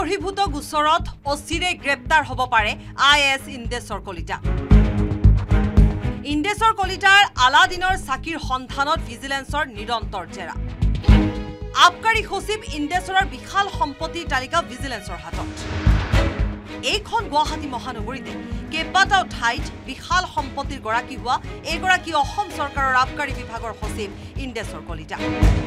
বহিৰ্ভূত গোচৰত অচিৰে গ্ৰেপ্তাৰ হ'ব পাৰে IAS ইন্দেশৰ কলিতা ইন্দেশৰ কলিতাৰ আলাদিনৰ চাকিৰ সন্ধানত ভিজিলেন্সৰ নিৰন্তৰ জেৰা আবকাৰী সচিব ইন্দেশৰৰ বিশাল সম্পত্তিৰ তালিকা ভিজিলেন্সৰ হাতত এইখন গুৱাহাটী মহানগৰীতে কেইবাটাও ঠাইত বিশাল সম্পত্তিৰ গৰাকী হোৱা এগৰাকী অসম চৰকাৰৰ আবকাৰী বিভাগৰ সচিব ইন্দেশৰ কলিতা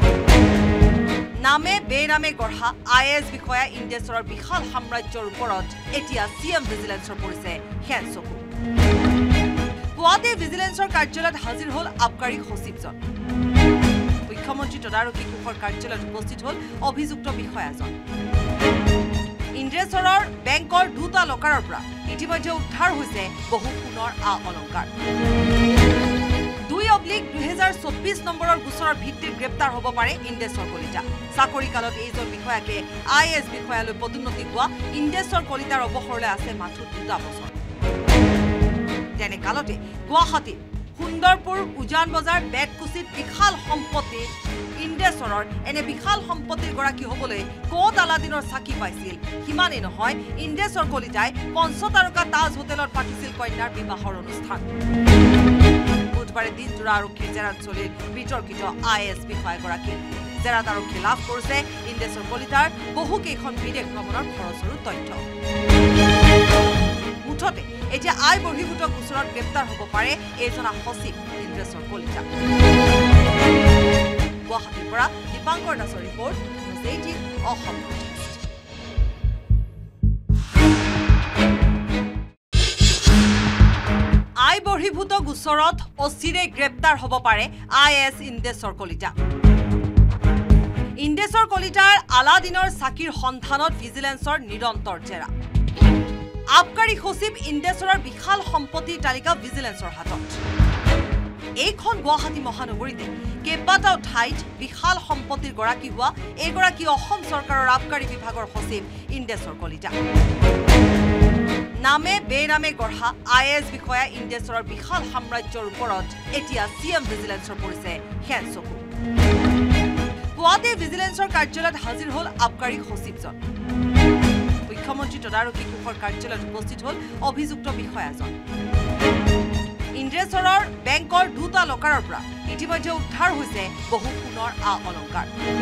নামে বেনামে গঢ়া IAS বিষয়া ইন্দেশৰৰ বিশাল সাম্ৰাজ্যৰ ওপৰত এতিয়া CM ভিজিলেন্সৰ পৰিছে হেনচকু পুৱাতে ভিজিলেন্সৰ কাৰ্যালয়ত হাজিৰ হ'ল আবকাৰী সচিবজন মুখ্যমন্ত্ৰী তদাৰকী কোষৰ কাৰ্যালয়ত উপস্থিত হ'ল অভিযুক্ত বিষয়াজন ইন্দ্ৰেশ্বৰৰ বেংকৰ দুটা লকাৰৰ পৰা ইতিমধ্যে উদ্ধাৰ হৈছে বহু সোণৰ অলংকাৰ 2/2024 নম্বৰৰ গোচৰৰ ভিত্তিত গ্ৰেপ্তাৰ হ'ব পাৰে ইন্দেশৰ কলিতা চাকৰি কালত এইজন বিষয়াকে IAS বিষয়ালৈ পদোন্নতি হোৱা ইন্দেশৰ কলিতাৰ অৱসৰলৈ আছে মাথো 2 বছৰ তেনে কালতে গুৱাহাটী সুন্দৰপুৰ উজান বজাৰ বেতকুচিত বিশাল সম্পত্তি ইন্দেশৰৰ এনে বিশাল সম্পত্তিৰ গৰাকী হ'বলৈ ক'ত আলাদিনৰ চাকি পাইছিল সিমানেই নহয় ইন্দেশৰ কলিতাই পঞ্চতাৰকা তাজ হোটেলত পাতিছিল কন্যাৰ বিবাহৰ অনুষ্ঠান বুধবাৰে দিনজোৰা আৰক্ষীৰ জেৰাত চলিল বিতৰ্কিত IAS বিষয়াগৰাকী জেৰাত আৰক্ষী লাভ কৰিছে ইন্দেশৰ কলিতাৰ বহুকেইখন বিদেশ ভ্ৰমণৰ খৰচৰো তথ্য মুঠতে এতিয়া আই বহিৰ্ভূত গোচৰত গ্ৰেপ্তাৰ হ'ব পাৰে এইজনা সচিব ইন্দেশৰ কলিতা গুৱাহাটীৰ পৰা দীপাংকৰ দাসৰ ৰিপৰ্ট News18 Assam Northeast আই বহিৰ্ভূত গোচৰত অচিৰে গ্ৰেপ্তাৰ হ'ব পাৰে IAS ইন্দেশৰ কলিতা ইন্দেশৰ কলিতাৰ আলাদিনৰ চাকিৰ সন্ধানত ভিজিলেন্সৰ নিৰন্তৰ জেৰা আবকাৰী সচিব ইন্দেশৰৰ বিশাল সম্পত্তিৰ তালিকা ভিজিলেন্সৰ হাতত এইখন গুৱাহাটী মহানগৰীতে কেইবাটাও ঠাইত বিশাল সম্পত্তিৰ গৰাকী হোৱা এগৰাকী অসম চৰকাৰৰ আবকাৰী বিভাগৰ সচিব ইন্দেশৰ কলিতা নামে বেনামে গঢ়া IAS বিষয়া ইন্দেশৰৰ বিশাল সাম্ৰাজ্যৰ ওপৰত এতিয়া CM ভিজিলেন্সৰ পৰিছে হেনচকু পুৱাতে ভিজিলেন্সৰ কাৰ্যালয়ত হাজিৰ হ'ল আবকাৰী সচিবজন মুখ্যমন্ত্ৰী তদাৰকী কোষৰ কাৰ্যালয়ত উপস্থিত হ'ল অভিযুক্ত বিষয়াজন ইন্দ্ৰেশ্বৰৰ বেংকৰ দুটা লকাৰৰ পৰা ইতিমধ্যে উদ্ধাৰ হৈছে বহু সোণৰ অলংকাৰ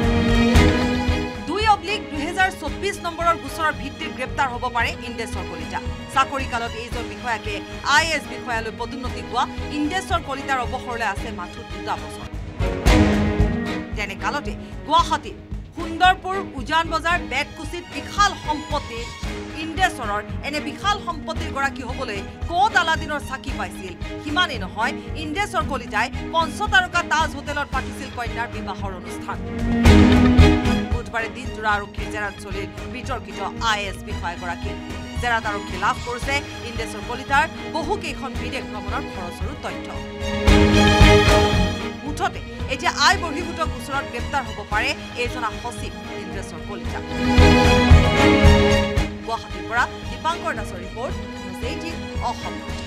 2/2024 নম্বৰৰ গোচৰৰ ভিত্তিত গ্ৰেপ্তাৰ হ'ব পাৰে ইন্দেশৰ কলিতা চাকৰি কালত এইজন বিষয়াকে IAS বিষয়ালৈ পদোন্নতি হোৱা ইন্দেশৰ কলিতাৰ অৱসৰলৈ আছে মাথো 2 বছৰ তেনে কালতে গুৱাহাটী সুন্দৰপুৰ উজান বজাৰ বেতকুচিত বিশাল সম্পত্তি ইন্দেশৰৰ এনে বিশাল সম্পত্তিৰ গৰাকী হ'বলৈ ক'ত আলাদিনৰ চাকি পাইছিল সিমানেই নহয় ইন্দেশৰ কলিতাই পঞ্চতাৰকা তাজ হোটেলত পাতিছিল কন্যাৰ বিবাহৰ অনুষ্ঠান বুধবাৰে দিনজোৰা আৰক্ষীৰ জেৰাত চলিল বিতৰ্কিত IAS বিষয়াগৰাকী জেৰাত আৰক্ষী লাভ কৰিছে ইন্দেশৰ কলিতাৰ বহুকেইখন বিদেশ ভ্ৰমণৰ খৰচৰো তথ্য মুঠতে এতিয়া আই বহিৰ্ভূত গোচৰত গ্ৰেপ্তাৰ হ'ব পাৰে এইজনা সচিব ইন্দেশৰ কলিতা গুৱাহাটীৰ পৰা দীপাংকৰ দাসৰ ৰিপৰ্ট News18 Assam